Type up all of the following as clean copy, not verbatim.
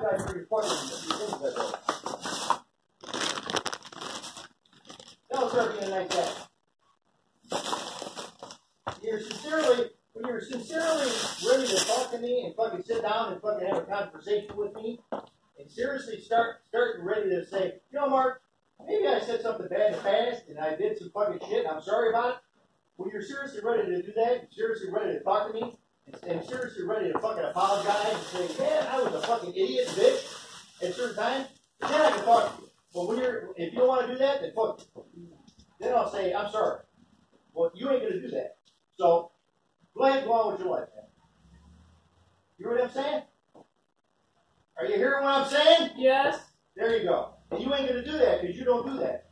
apologize for your fucking things like that. Don't start being like that. When you're sincerely ready to talk to me and fucking sit down and fucking have a conversation with me, and seriously start ready to say, you know, Mark, maybe I said something bad in the past and I did some fucking shit and I'm sorry about it. When you're seriously ready to do that, and seriously ready to talk to me, and seriously ready to fucking apologize and say, man, I was a fucking idiot, bitch, at certain times, then I can talk to you. But if you don't want to do that, then fuck you. Then I'll say, I'm sorry. Well, you ain't going to do that. So, go ahead and go on with your life, man. You hear what I'm saying? Are you hearing what I'm saying? Yes. There you go. And you ain't going to do that because you don't do that.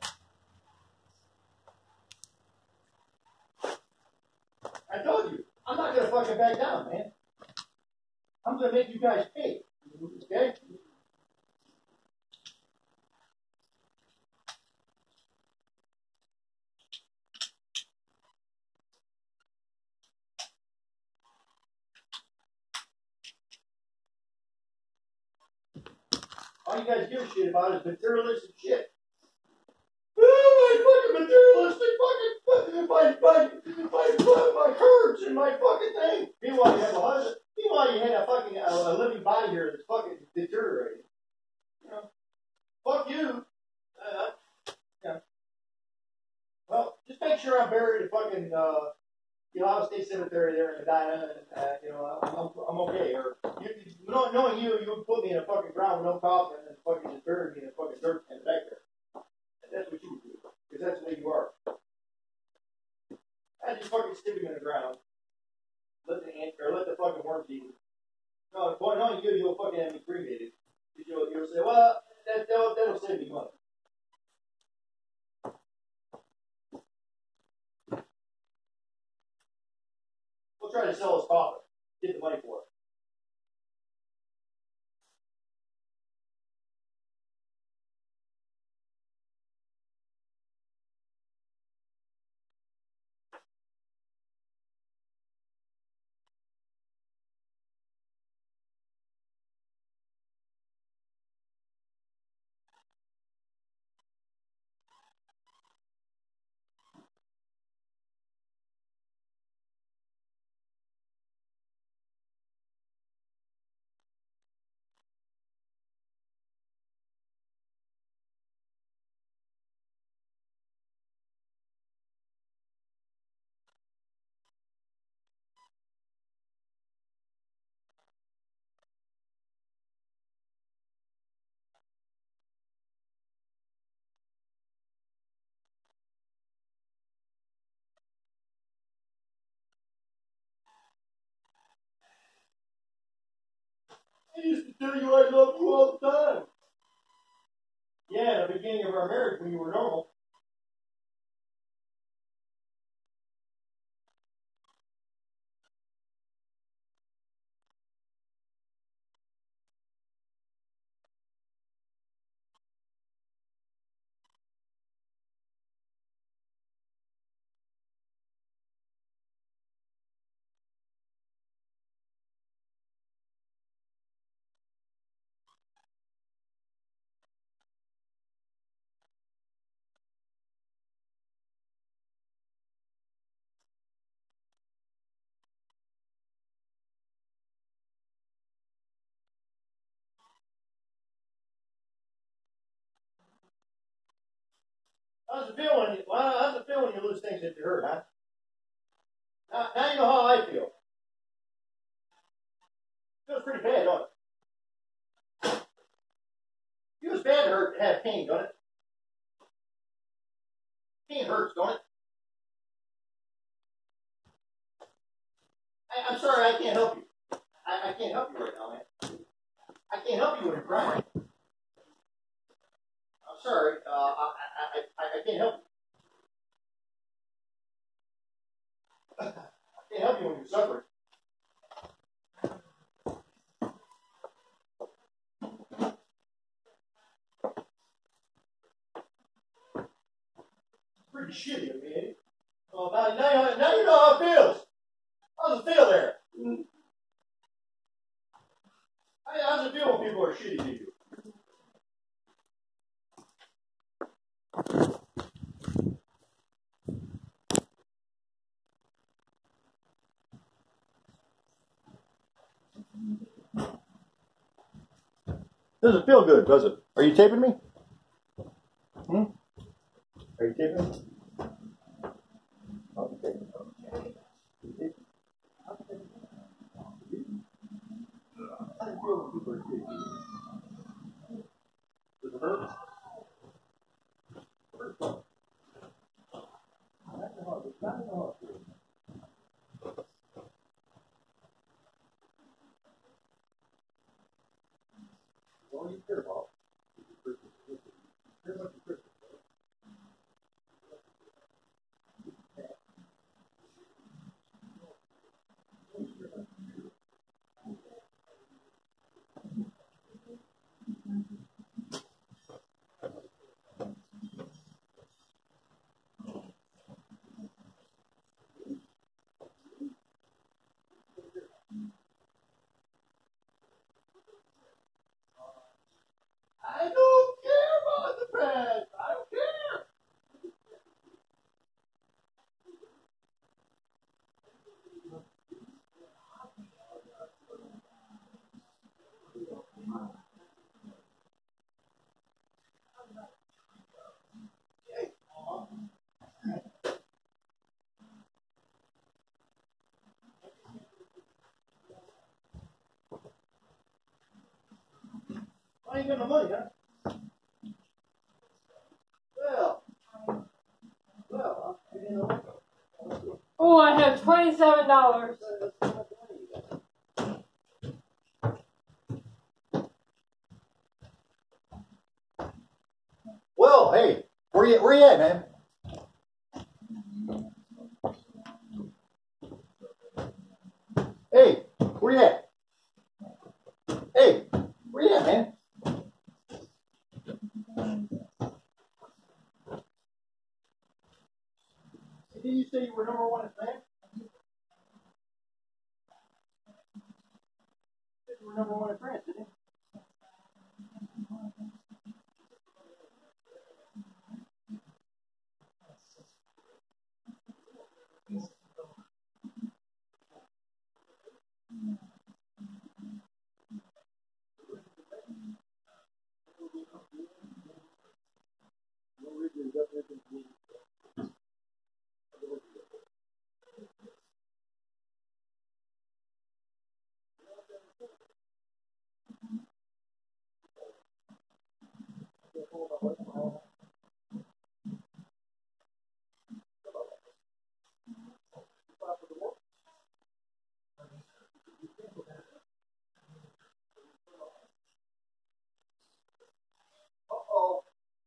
I told you, I'm not going to fucking back down, man. I'm going to make you guys pay. Okay? All you guys give a shit about is materialistic shit. Oh, my fucking materialistic my curves and my fucking thing. Meanwhile, you have a husband. Meanwhile, you had a fucking a living body here that's fucking deteriorating. You know, fuck you. Yeah. Well, just make sure I'm buried in fucking Ohio State Cemetery there in Medina, and I'm okay. Or knowing you would put me in a fucking ground with no coffin and fucking just bury me in a fucking dirt in the back there. And that's what you would do, because that's the way you are. I just fucking stick him in the ground. Let the fucking worms eat him. No, knowing you'll fucking have me cremated. You'll say, well, that'll save me money. We'll try to sell his coffin. Get the money for it. I used to tell you I love you all the time. Yeah, at the beginning of our marriage when you were normal. How's it feel when you lose things that you hurt, huh? Now you know how I feel. Feels pretty bad, don't it? Feels bad to have pain, don't it? Pain hurts, don't it? I'm sorry, I can't help you. I can't help you right now, man. I can't help you when you're crying. I'm sorry, I can't help you. I can't help you when you're suffering. Pretty shitty of me, eh? Well, now you know how it feels. How's it feel there? How's does it feel when people are shitty to you? Doesn't feel good, does it? Are you taping me? Hmm? Are you taping me? Okay. How do you feel when people are shitty to you? Does it hurt? All you care about is your personal position. You care about your personal. I don't care about the past. I don't care. I ain't got no money, huh? Well, you know. Oh, I have $27. Well, hey, where you at, man? Hey, where you at? Hey, where you at, man? Did you say you were number one in France? You said you were number one in France, didn't you? Uh-oh.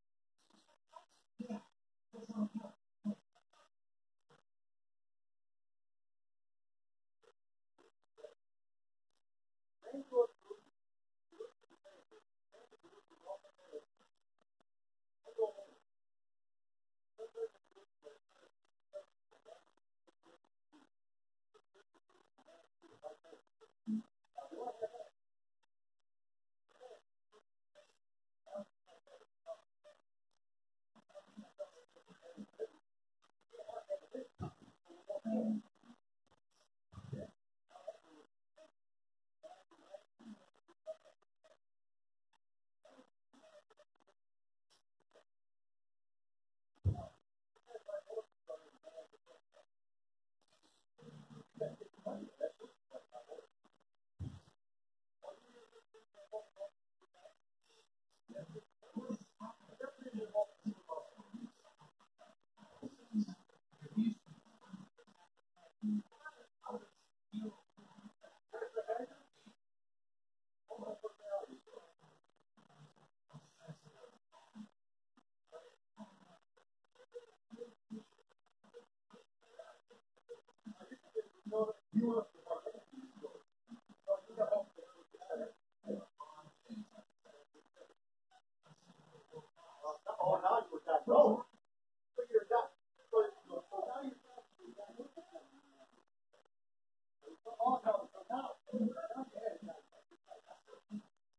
Oh, now you got no. But you're not. So now you're oh, no. So now you had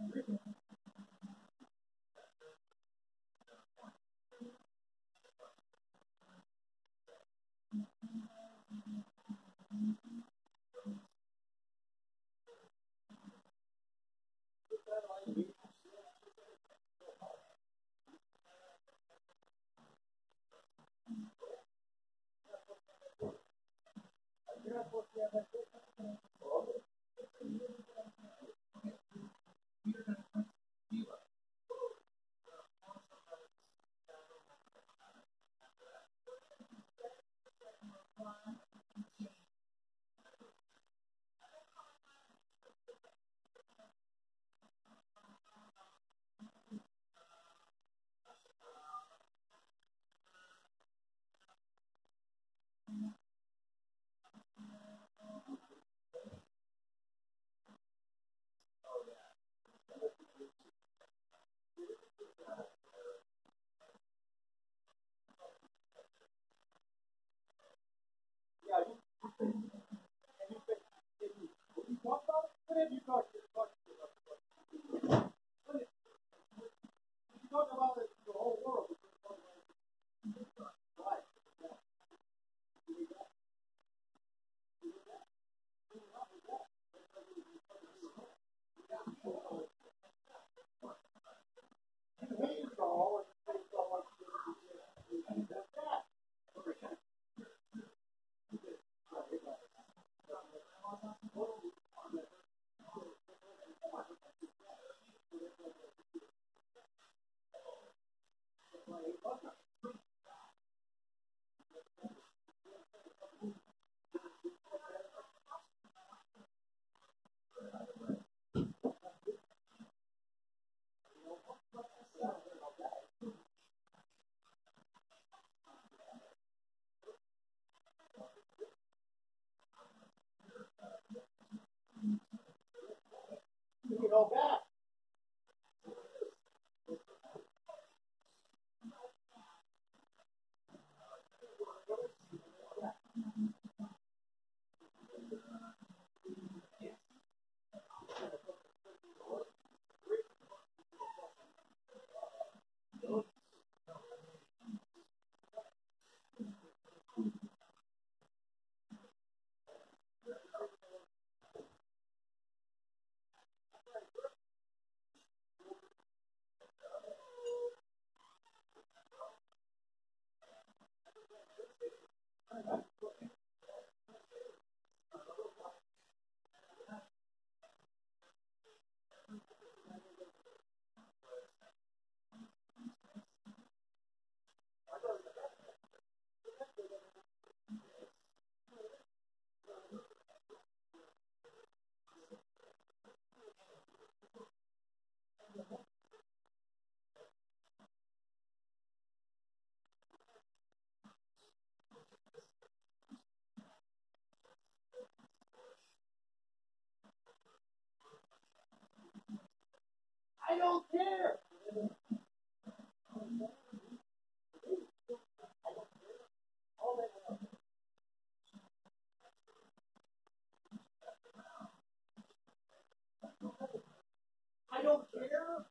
You know that. I don't care. I don't care.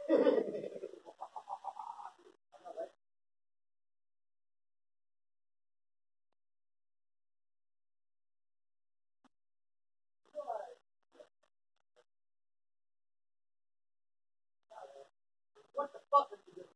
What the fuck are you doing?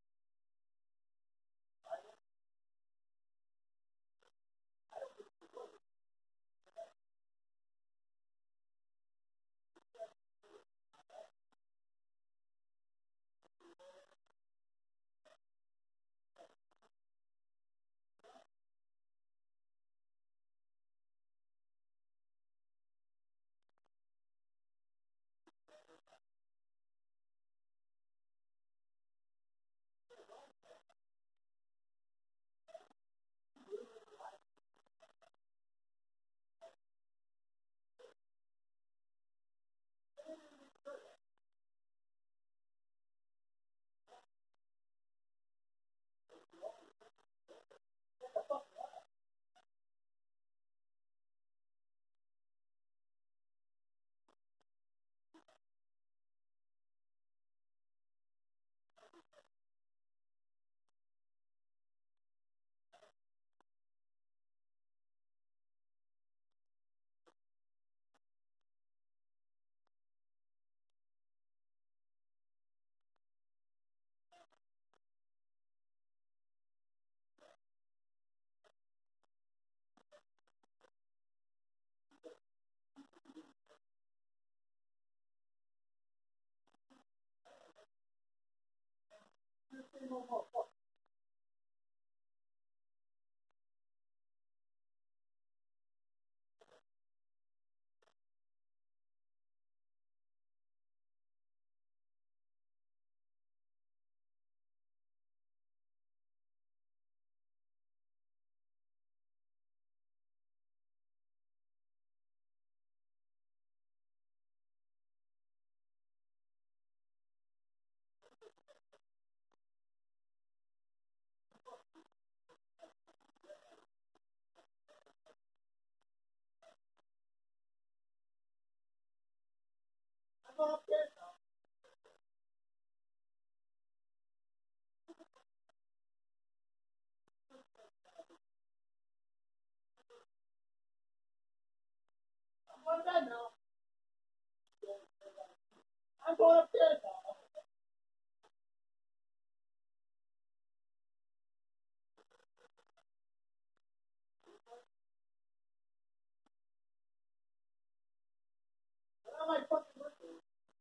I'm going upstairs now. I'm going to bed now. I'm going upstairs now. Get out of my fucking room.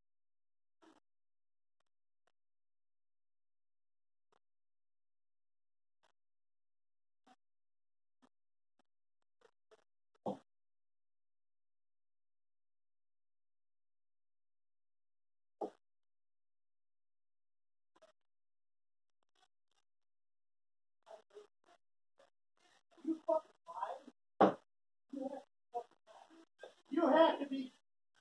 You fucking lie. You have to be.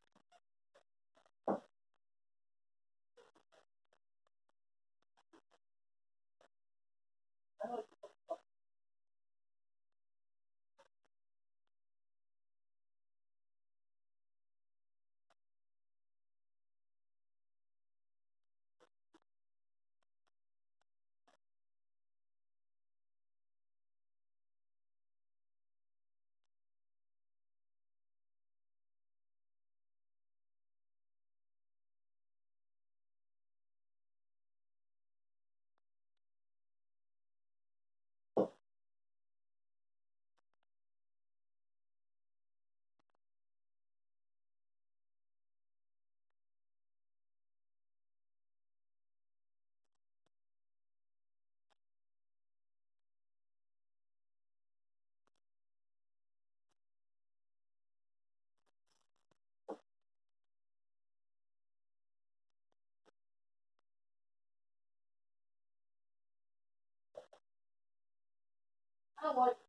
I don't like.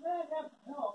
Yeah, I got some help.